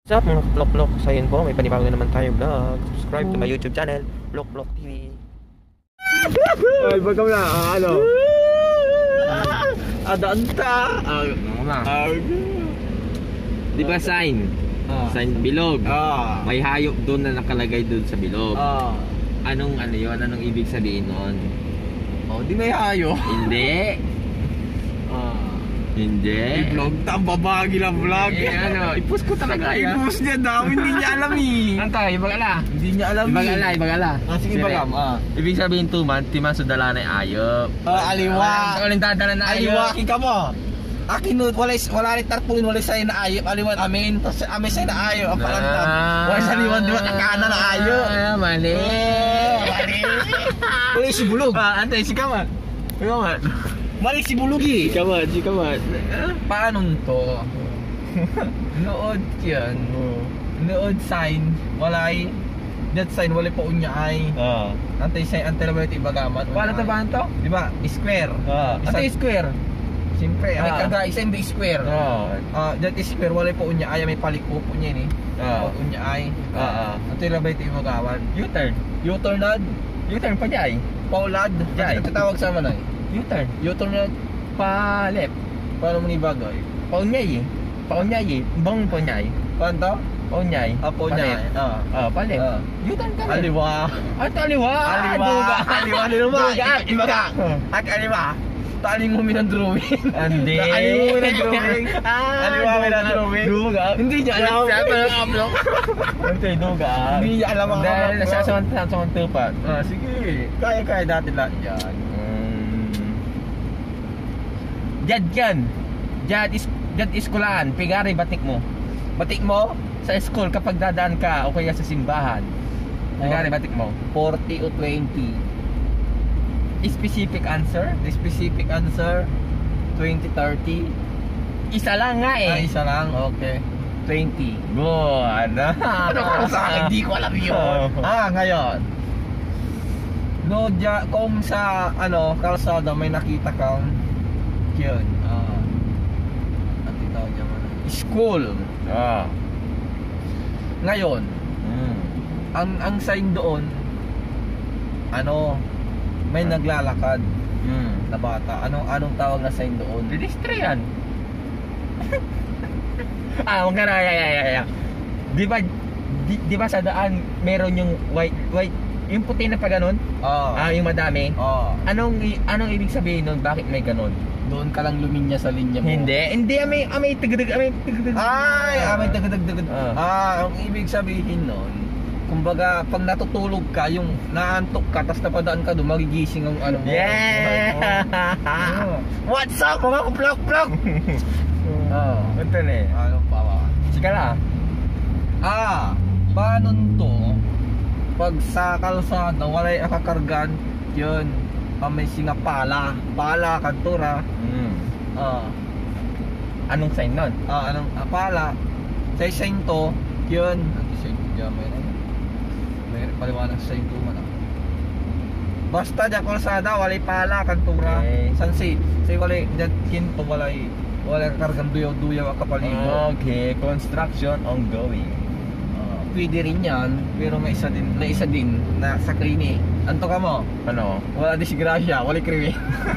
What's up mga Vlog-Vlog? So yun po, may panibago na naman tayo vlog. Subscribe to my YouTube channel, Vlog-Vlog TV. Ay, baga na, ano? Adanta! Di ba sign? Sign bilog. May hayop doon na nakalagay doon sa bilog. Anong ano yun? Anong ibig sabihin nun? Oh, di may hayo. Hindi. Hindi. I-vlog, tambabagi lang vlog. Ano, i-post ko talaga yan. I-post niya daw, hindi niya alam eh. Antay, ibagala. Hindi niya alam eh. Ibagala. Sige, bagam. Ibig sabihin 2 months, timan sudala na ayop. Aliwa. Sa uling dadala na ayop. Aliwa, kika mo. Akin nun, wala rin tarpulin, wala sa'yo na ayop. Aliwan, amin. Tapos amin sa'yo na ayop. Ang palantam. Wala sa liwan, di ba kakana na ayop. Mali. Mali. Wala si bulog. Antay, si Kamat. Kamat. Mali si bulog eh. Si Kamat. Paano to? Nood yan. Nood sign, walay. That sign, wala pa unya ay. Antay sign, antay labay ito ibagamat. Paano tabahan to? Di ba? Square. Antay square. Siyempre, ay kaga, isa hindi square. That is square, wala pa unya ay. May paliko po niya ni. Unya ay. Antay labay ito ibagamat. U-turn. U-turn nad. U-turn pa jay. Paulad. Jay. Ito tawag sa manay. U-turn. U-turn nad. Pa left. Paano mo nibagay? Paunyay. Paunyay. Bang paunyay. Paano to? Paunyay. Apo niya. Pa left. U-turn ka rin. Aliwa. At aliwa. Aliwa. Ibaga. At aliwa. Taling mo minang-drawing. Hindi. Taling mo minang-drawing. Aliwa minang-drawing. Duga. Hindi niya alam. Antay duga. Hindi niya alam ang dahil nasasaman tupat. Sige. Kaya dati lahat yan. Jad iskulaan. Pigari batik mo. Batik mo? Sa school kapag dadaan ka o kaya sa simbahan. Pigari batik mo. 40 o 20. Specific answer? Specific answer 20-30. Isa lang nga eh. Isa lang, okay. 20. Good. Ano ko sa akin? Hindi ko alam yun. Ngayon. No, kung sa kalsada may nakita kang yun. Ang tawag niya man. School. Ngayon. Ang sign doon may naglalakad na bata. Anong tawag na sign doon? Pedestrian. Wag ka na. Di ba sa daan meron yung white yung puti na pa ganun? Yung madami? Anong ibig sabihin nun? Bakit may ganun? Doon ka lang luminya sa linya mo. Hindi, may tigdag. May tigdag. Ang ibig sabihin nun, kumbaga pag natutulog ka, yung naantok ka, tapos napadaan ka doon, magigising ang mo. Yeah! What's up mga kuplok-plok? Ito na eh. Ano pa ba? Sige lang. Paano to? Pag sa kalsada, walay akakargan, yun, may singapala. Pala, kantura. Anong sign nun? Pala. Sa sign to, yun. Sign to, may paliwanag sa sign to man. Basta dyan kalsada, walay pala, kantura. Okay. Sansi. Say walay, dyan kinto, walay kakargan duyaw kapalibo. Okay, construction ongoing. Pwede rin yan, pero may isa din na sa krimi. Anto ka mo? Ano? Wala disgrasya, wala krimi.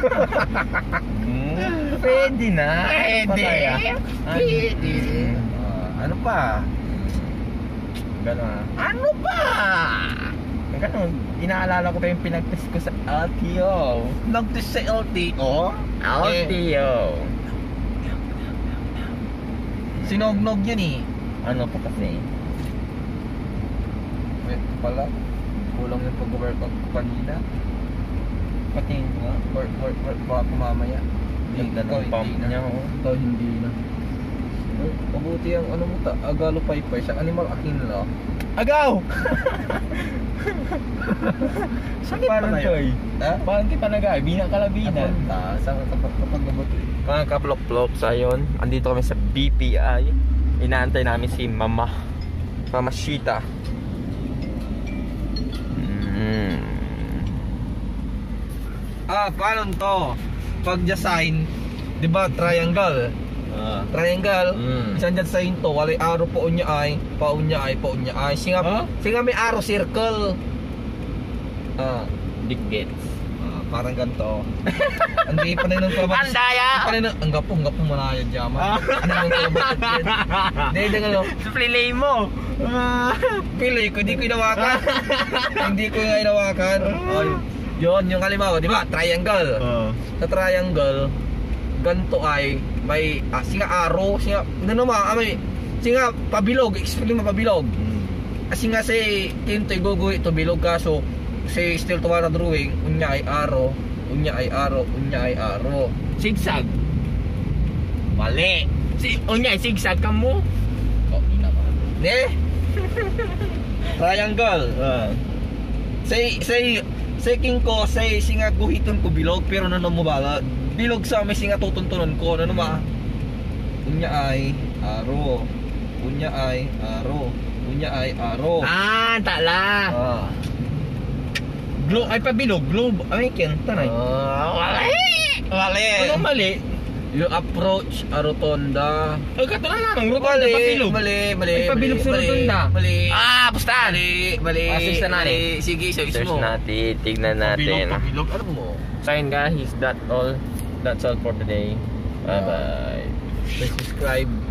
Pwede na. Pwede. Ano pa? Gano'n. Ano pa? Gano'n. Inaalala ko pa yung pinag-test ko sa LTO. Nag-test sa LTO? LTO. Sinognog yun eh. Ano pa kasi? Wait pala. Kulang yung pag-workout ko kanina. Patingin ko nga. Work baka mamaya. Ganda ng pump niya. Ito hindi na. Mabuti ang mo Agalo Paypay sa Animal Aquino. Agaw! Sakit pa na yun. Parang kita nagay. Binakalabina. Saan ka kapag mabuti? Mga ka-vlog-vlog, sa yun, andito kami sa BPI. Inaantay namin si Mama Shita. Paano to? Pag sign, 'di ba triangle? Triangle. Isang dyan sa hinto, walay aro paon niya ay. Singa may aro circle. Big gets. Parang ganito. Hindi pa na nung kalabat. Andaya! Ang gapong manayad yaman. Ano nung kalabat? Hindi ano. Play mo! Pili ko, hindi ko inawakan. Hindi ko nga inawakan. Yun, yung halimbawa, di ba? Triangle. Sa triangle, ganito ay may singa aro, singa singa pabilog, explain mo pabilog. Singa si tinto iguguhi to bilog kaso si still tuwa na drawing, unya ay aro. Zigzag. Mali. Unya zigzag ka mo. Ne? Triangle. Say king ko, say singa guhiton ko bilog pero ano mo bala? Bilog sa may singa tutuntunan ko, ano ma? Unya ay aro. Tala. Globe ay pabilog, globe. Ay kenta na. Wali. Ano mali? Yung approach a rotonda. Ay katulad lang, rotonda pabilog. Mali. Ay pabilog sa rotonda. Mali. Basta! Mali. Assist na Mali. Sige, search Search mo. natin, tignan natin. Pabilog, alam mo. So yun guys, that's all for today. Bye bye. Subscribe.